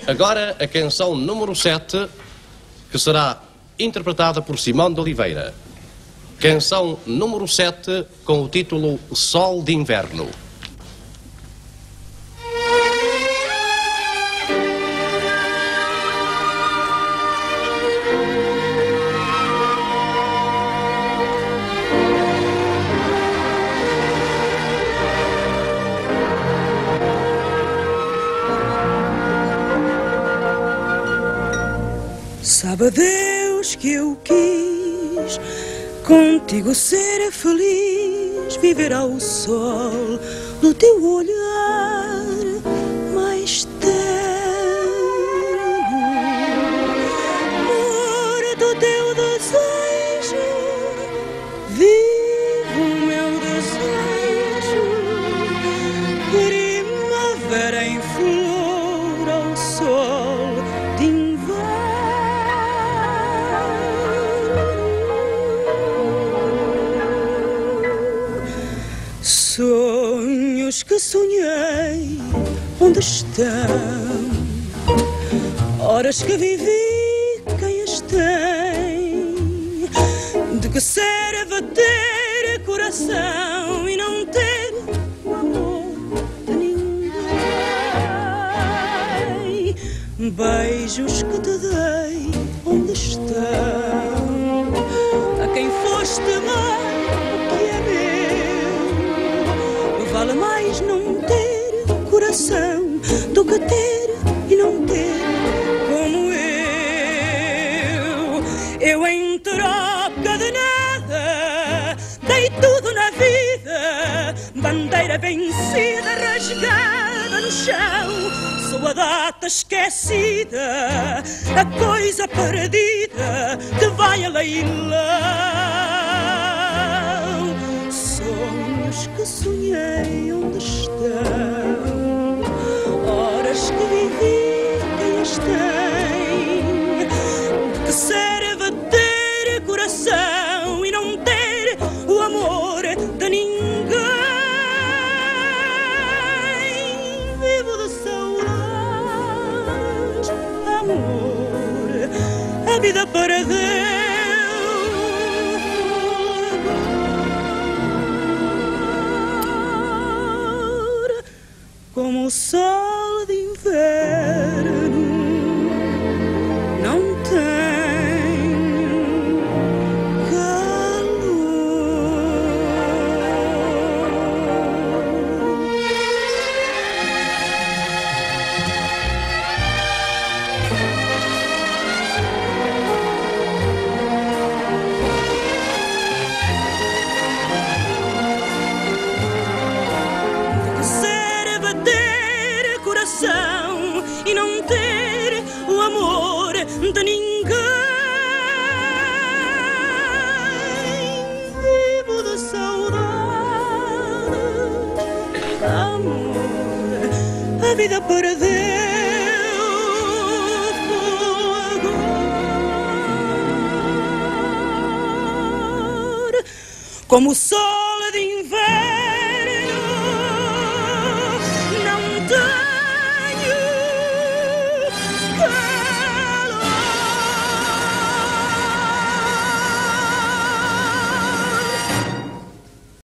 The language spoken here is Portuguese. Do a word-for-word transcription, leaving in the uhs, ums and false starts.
Agora a canção número sete, que será interpretada por Simão de Oliveira. Canção número sete, com o título Sol de Inverno. Sabe Deus que eu quis contigo ser feliz, viver ao sol do teu olhar mais terno, por do teu desejo vivo o meu desejo, primavera em flor ao sol de inverno. Sonhos que sonhei, onde estão? Horas que vivi, quem as tem? De que serve ter coração e não ter o amor de ninguém? Beijos que te dei, onde estão? A quem foste dar o que é meu? Vale mais não ter coração do que ter e não ter como eu. Eu em troca de nada dei tudo na vida, bandeira vencida, rasgada no chão. Sou a data esquecida, a coisa perdida que vai a leilão. Sonhos que sonhei, onde estão? Horas que vivi, quem as tem? De que serve ter coração e não ter o amor de ninguém? Vivo de saudades, amor, a vida perdeu. Como o sol de inverno não tem calor. E não ter o amor de ninguém. Vivo de saudade, amor, a vida perdeu agora. Como o sol